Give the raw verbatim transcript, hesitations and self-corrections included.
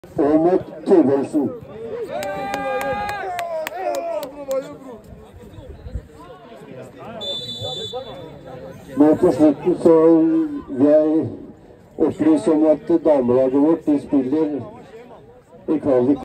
Åmot Thorvaldsen. Nå på slutten så vil jeg opplyse om at damelaget vårt de spiller i kvalik.